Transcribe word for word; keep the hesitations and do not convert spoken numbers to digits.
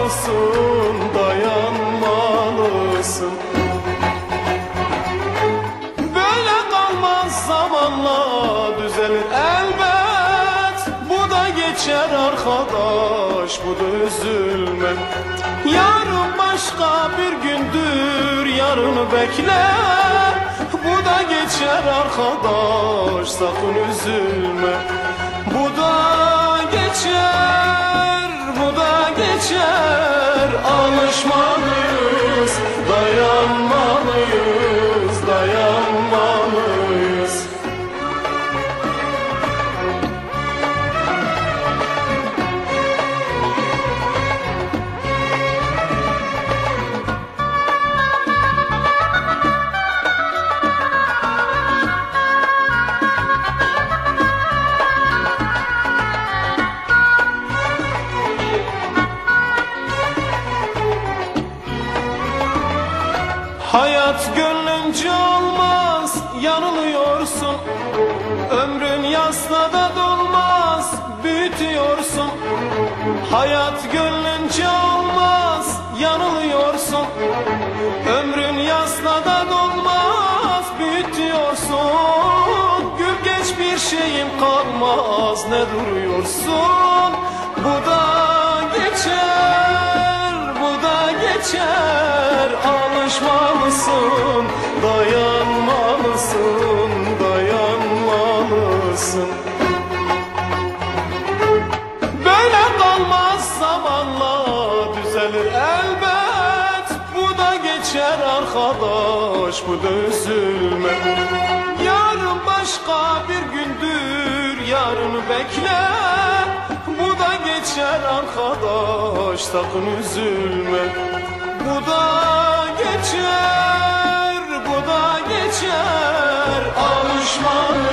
alışmalısın, dayanmalısın. Böyle kalmaz, zamanla düzelir elbet. Bu da geçer arkadaş, bu da üzülme. Yarın başka bir gündür, yarını bekle. Bu da geçer arkadaş, sakın üzülme. Bu da geçer, bu da geçer. Alışmalıyız, dayanmalıyız, dayanmalıyız. Hayat gönlünce olmaz, yanılıyorsun. Ömrün yasla da dolmaz, büyütüyorsun. Hayat gönlünce olmaz, yanılıyorsun. Ömrün yasla da dolmaz, büyütüyorsun. Gül geç, bir şeyim kalmaz, ne duruyorsun? Bu da geçer, bu da geçer. Alışmalısın, dayanmalısın, dayanmalısın. Böyle kalmaz, zamanla düzelir elbet. Bu da geçer arkadaş, bu da üzülme. Yarın başka bir gündür, yarını bekle. Bu da geçer arkadaş, sakın üzülme. Bu da geçer, bu da geçer. Alışmalıyız.